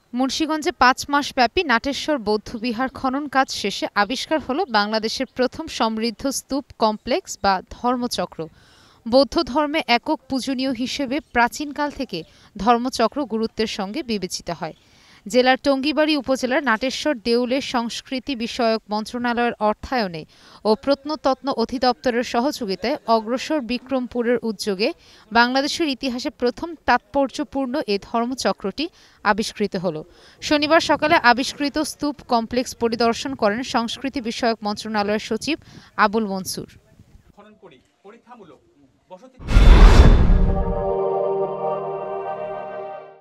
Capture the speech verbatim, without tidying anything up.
মুন্সিগঞ্জে পাঁচ মাসব্যাপী নাটেশ্বর বৌদ্ধবিহার খনন কাজ শেষে আবিষ্কার হলো বাংলাদেশের প্রথম সমৃদ্ধ স্তূপ কমপ্লেক্স বা ধর্মচক্র। বৌদ্ধ ধর্মে একক পূজনীয় হিসেবে প্রাচীনকাল থেকে ধর্মচক্র গুরুত্বের সঙ্গে বিবেচিত হয়। জেলার টঙ্গীবাড়ী উপজেলার নাটেশ্বর দেউলের সংস্কৃতি বিষয়ক মন্ত্রণালয়ের অর্থায়নে ও প্রত্নতত্ত্ব অধিদপ্তরের সহযোগিতায় অগ্রসর বিক্রমপুরের উদ্যোগে বাংলাদেশের ইতিহাসে প্রথম তাৎপর্যপূর্ণ এ ধর্মচক্রটি আবিষ্কৃত হলো। শনিবার সকালে আবিষ্কৃত স্তূপ কমপ্লেক্স পরিদর্শন করেন সংস্কৃতি বিষয়ক মন্ত্রণালয়ের সচিব আবুল মনসুর।